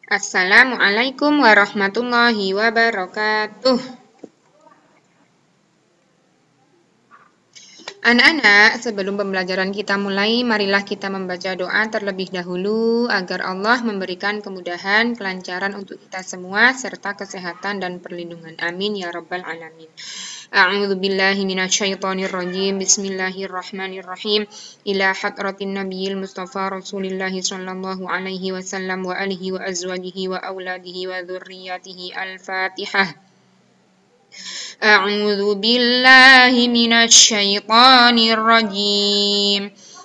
Assalamualaikum warahmatullahi wabarakatuh. Anak-anak, sebelum pembelajaran kita mulai, marilah kita membaca doa terlebih dahulu agar Allah memberikan kemudahan, kelancaran untuk kita semua, serta kesehatan dan perlindungan. Amin ya rabbal alamin. A'udzu billahi minasyaitonir rajim. Bismillahirrahmanirrahim. Ila hadratin nabiyil mustafa Rasulillahi sallallahu alaihi wasallam wa alihi wa azwajihi wa auladihi wa dzurriyyatihi. Al-Fatihah. A'udzu billahi minasyaitonir rajim.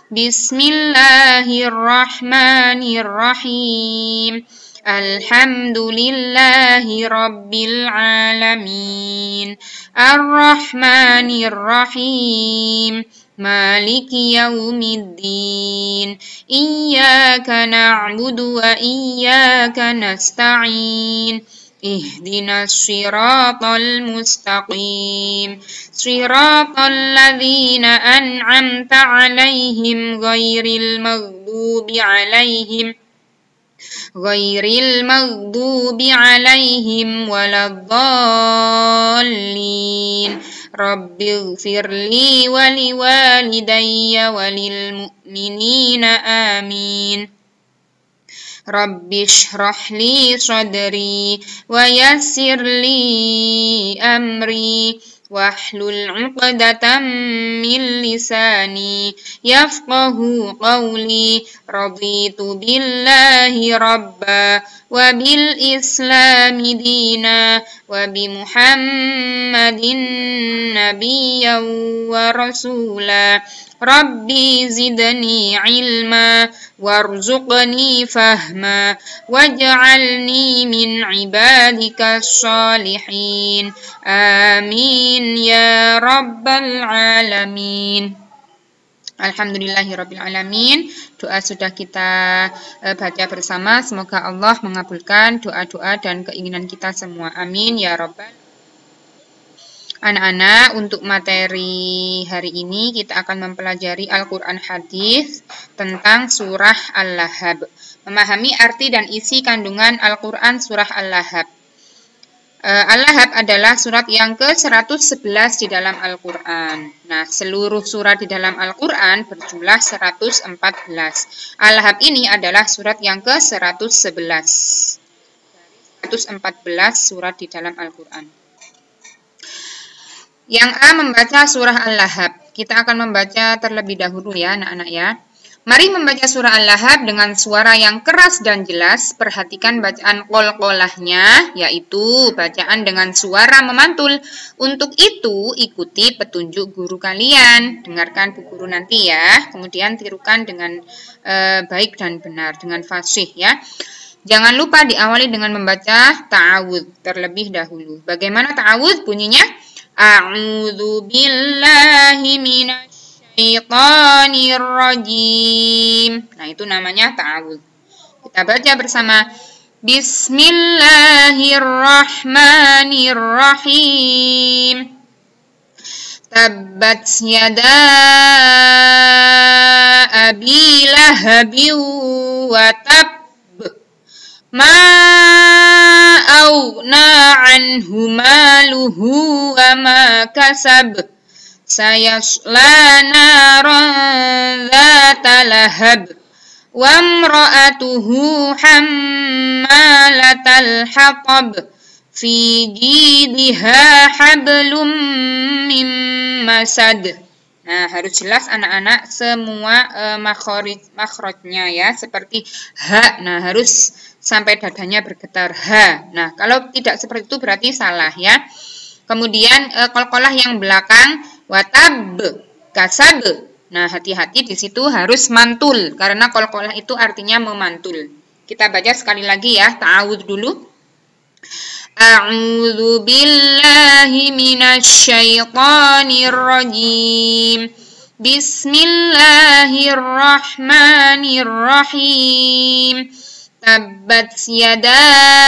Bismillahirrahmanirrahim. Alhamdulillahi rabbil alamin. Ar-Rahmanir-Rahim. Maliki yaumiddin. Iyyaka na'budu wa iyyaka nasta'in. Ihdinas siratal mustaqim. Siratal ladzina an'amta 'alaihim ghairil maghdubi 'alaihim waladdallin. Rabbighfirli wa liwalidayya walil mu'minina amin. Rabbi shrah li sadri wa yassir li amri wahlul 'uqdatam min lisani yafqahu qawli. Raditu billahi rabba wa bil islami dina wa bi Muhammadin nabiyyan wa rasula. Rabbi zidni ilma warzuqni fahma waj'alni min ibadika sholihin. Amin ya rabbal alamin. Alhamdulillahirabbil alamin. Doa sudah kita baca bersama. Semoga Allah mengabulkan doa-doa dan keinginan kita semua. Amin ya rabbal. Anak-anak, untuk materi hari ini kita akan mempelajari Al-Quran Hadis tentang surah Al-Lahab. Memahami arti dan isi kandungan Al-Quran surah Al-Lahab. Al-Lahab adalah surat yang ke-111 di dalam Al-Quran. Nah, seluruh surat di dalam Al-Quran berjumlah 114. Al-Lahab ini adalah surat yang ke-111. 114 surat di dalam Al-Quran. Yang A membaca surah Al-Lahab. Kita akan membaca terlebih dahulu ya anak-anak ya. Mari membaca surah Al-Lahab dengan suara yang keras dan jelas. Perhatikan bacaan qol-qolahnya, yaitu bacaan dengan suara memantul. Untuk itu ikuti petunjuk guru kalian. Dengarkan bu guru nanti ya. Kemudian tirukan dengan baik dan benar, dengan fasih ya. Jangan lupa diawali dengan membaca ta'awudz terlebih dahulu. Bagaimana ta'awudz bunyinya? A'udzu billahi minasyaitonir rajim. Nah, itu namanya ta'awudz. Kita baca bersama. Bismillahirrahmanirrahim. Tabbat yada abi lahabin wa tab. Ma aghna anhu maluhu wa ma kasab. Sayasla naran dzata lahab. Wa imra'atuhu hammalatal hatab. Fi jidha hablum mim masad. Nah, harus jelas anak-anak semua makhrajnya ya, seperti ha. Nah, harus sampai dadanya bergetar ha. Nah, kalau tidak seperti itu berarti salah ya. Kemudian qalqalah yang belakang watab kasab. Nah, hati-hati di situ harus mantul karena qalqalah itu artinya memantul. Kita baca sekali lagi ya, ta'awudz dulu. A'udzu billahi minasyaitonir rajim. Bismillahirrahmanirrahim. Tabbat yada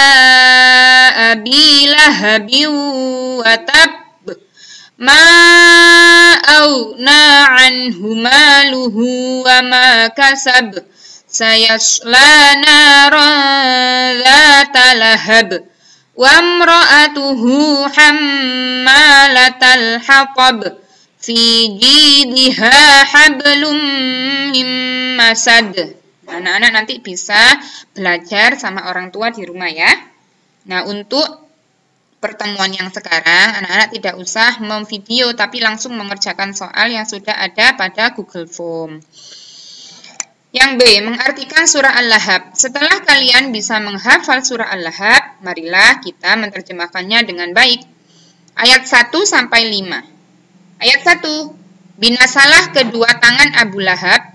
abi lahabin wa tab. Ma aghna anhu maluhu wa ma kasab. sayasla naran dzata lahab wa imra'atuhu hammalatal hatab fi jidha hablum mim masad. Anak-anak nanti bisa belajar sama orang tua di rumah ya. Nah, untuk pertemuan yang sekarang, anak-anak tidak usah memvideo tapi langsung mengerjakan soal yang sudah ada pada Google Form. Yang B, mengartikan surah Al-Lahab. Setelah kalian bisa menghafal surah Al-Lahab, marilah kita menerjemahkannya dengan baik. Ayat 1 sampai 5. Ayat 1, binasalah kedua tangan Abu Lahab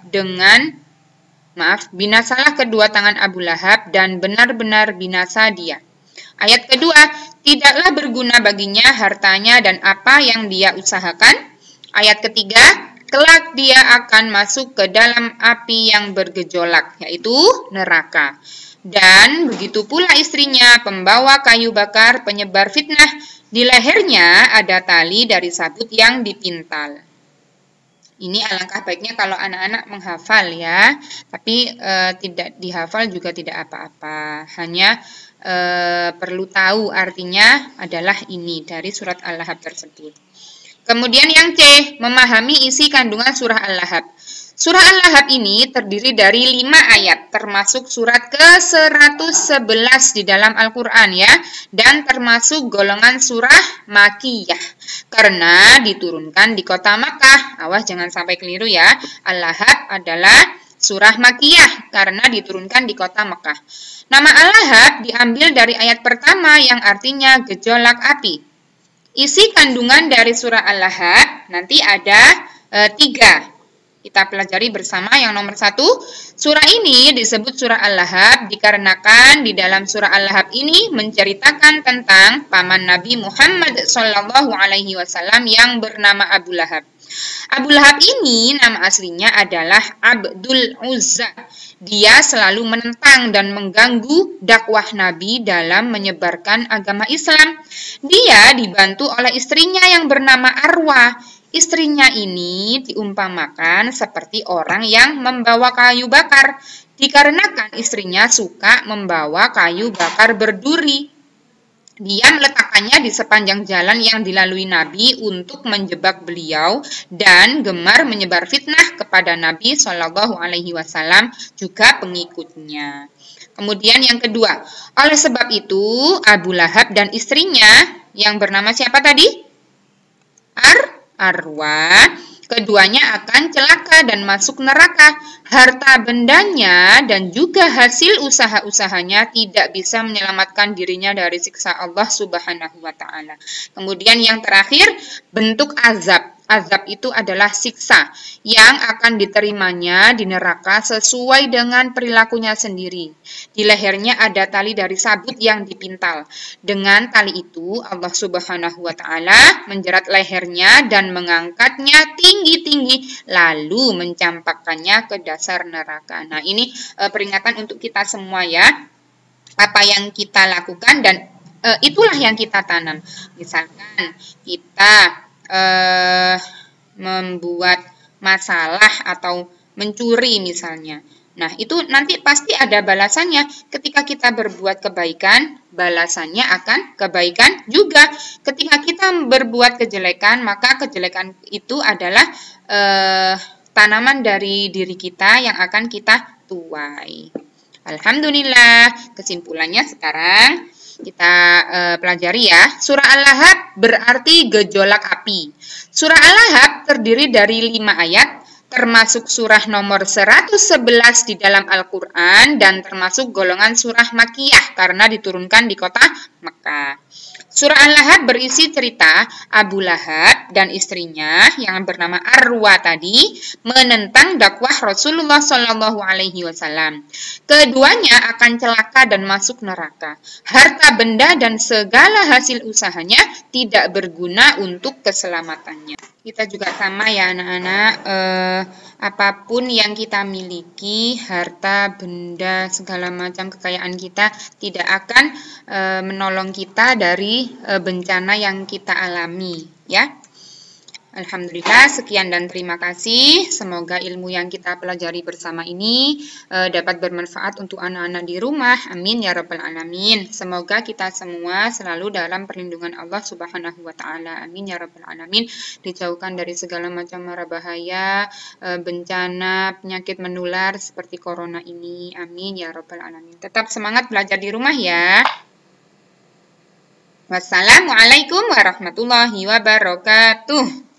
binasalah kedua tangan Abu Lahab dan benar-benar binasa dia. Ayat kedua, tidaklah berguna baginya hartanya dan apa yang dia usahakan. Ayat ketiga, kelak dia akan masuk ke dalam api yang bergejolak, yaitu neraka. Dan begitu pula istrinya, pembawa kayu bakar, penyebar fitnah. Di lehernya ada tali dari sabut yang dipintal. Ini alangkah baiknya kalau anak-anak menghafal ya, tapi tidak dihafal juga tidak apa-apa. Hanya perlu tahu artinya adalah ini dari surat Al-Lahab tersebut. Kemudian yang C, memahami isi kandungan surah Al-Lahab. Surah Al-Lahab ini terdiri dari 5 ayat, termasuk surat ke-111 di dalam Al-Quran ya, dan termasuk golongan surah Makiyah, karena diturunkan di kota Makkah. Awas jangan sampai keliru ya, Al-Lahab adalah surah Makiyah, karena diturunkan di kota Makkah. Nama Al-Lahab diambil dari ayat pertama yang artinya gejolak api. Isi kandungan dari surah Al-Lahab nanti ada 3. Kita pelajari bersama. Yang nomor 1, surah ini disebut surah Al-Lahab dikarenakan di dalam surah Al-Lahab ini menceritakan tentang paman Nabi Muhammad SAW yang bernama Abu Lahab. Abu Lahab ini nama aslinya adalah Abdul Uzza. Dia selalu menentang dan mengganggu dakwah Nabi dalam menyebarkan agama Islam. Dia dibantu oleh istrinya yang bernama Arwah. Istrinya ini diumpamakan seperti orang yang membawa kayu bakar, dikarenakan istrinya suka membawa kayu bakar berduri. Dia meletakkannya di sepanjang jalan yang dilalui Nabi untuk menjebak beliau dan gemar menyebar fitnah kepada Nabi SAW juga pengikutnya. Kemudian yang kedua, oleh sebab itu Abu Lahab dan istrinya yang bernama siapa tadi? Arwah, keduanya akan celaka dan masuk neraka. Harta bendanya dan juga hasil usaha-usahanya tidak bisa menyelamatkan dirinya dari siksa Allah Subhanahu wa Ta'ala. Kemudian yang terakhir, bentuk azab. Azab itu adalah siksa yang akan diterimanya di neraka sesuai dengan perilakunya sendiri. Di lehernya ada tali dari sabut yang dipintal. Dengan tali itu Allah Subhanahu wa Ta'ala menjerat lehernya dan mengangkatnya tinggi-tinggi lalu mencampakkannya ke dasar neraka. Nah, ini peringatan untuk kita semua ya. Apa yang kita lakukan dan itulah yang kita tanam. Misalkan kita membuat masalah atau mencuri misalnya. Nah, itu nanti pasti ada balasannya. Ketika kita berbuat kebaikan, balasannya akan kebaikan juga. Ketika kita berbuat kejelekan, maka kejelekan itu adalah tanaman dari diri kita yang akan kita tuai. Alhamdulillah, kesimpulannya sekarang kita pelajari ya. Surah Al-Lahab berarti gejolak api. Surah Al-Lahab terdiri dari 5 ayat, termasuk surah nomor 111 di dalam Al-Quran dan termasuk golongan surah Makiyah karena diturunkan di kota Makkah. Surah Al-Lahab berisi cerita Abu Lahab dan istrinya yang bernama Arwah tadi menentang dakwah Rasulullah SAW. Keduanya akan celaka dan masuk neraka. Harta benda dan segala hasil usahanya tidak berguna untuk keselamatannya. Kita juga sama ya anak-anak, apapun yang kita miliki, harta, benda, segala macam kekayaan kita tidak akan menolong kita dari bencana yang kita alami ya. Alhamdulillah, sekian dan terima kasih. Semoga ilmu yang kita pelajari bersama ini dapat bermanfaat untuk anak-anak di rumah. Amin ya rabbal alamin. Semoga kita semua selalu dalam perlindungan Allah Subhanahu wa taala. Amin ya rabbal alamin. Dijauhkan dari segala macam mara bahaya, bencana, penyakit menular seperti corona ini. Amin ya rabbal alamin. Tetap semangat belajar di rumah ya. Wassalamualaikum warahmatullahi wabarakatuh.